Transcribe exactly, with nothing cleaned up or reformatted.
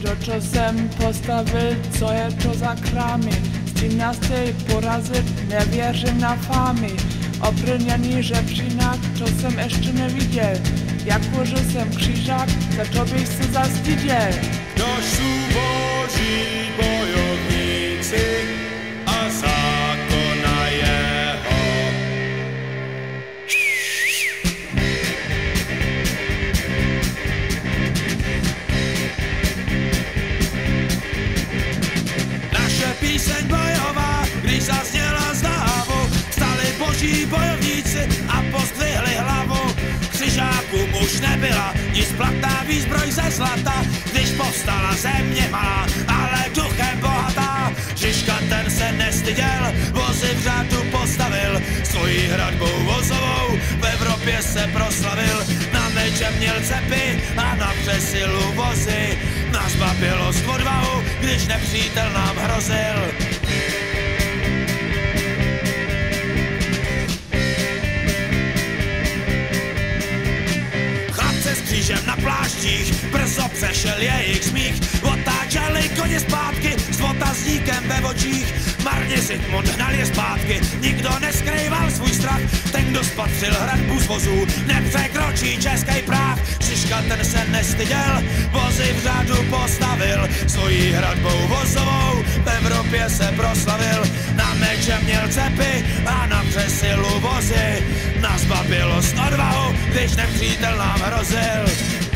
To, čo jsem postavil, co je to za krámy. S tím nás chtěj porazit, nevěřím na fámy. Obrněný žebřínak, to jsem ještě neviděl. Jakože jsem křížák, za to bych se zastyděl. To sú Boží bojovníci a zákona jeho. Naše píseň bojová, když zazněla z dávu, stali boží bojovníci a pozdvihli hlavu. Křižákům už nebyla nic platná výzbroj ze zlata, když povstala země malá, ale duchem bohatá. Žižka ten se nestyděl, vozy v řádu postavil, svojí hradbou vozovou v Evropě se proslavil. Na meče měl cepy a na přesilu vozy, na zbabělost odvahu, když nepřítel nám hrozil. Křížem na pláštích, brzo přešel jejich smích. Otáčeli koně zpátky s otazníkem ve očích. Marně si tmu hnal je zpátky, nikdo neskrýval svůj strach. Ten, kdo spatřil hradbu z vozů, nepřekročí český práh. Žižka ten se nestyděl, vozy v řádu postavil, svojí hradbou vozovou v Evropě se proslavil. Na meče měl cepy a na přesilu vozy, na zbabělost odvahu, když nepřítel nám hrozil.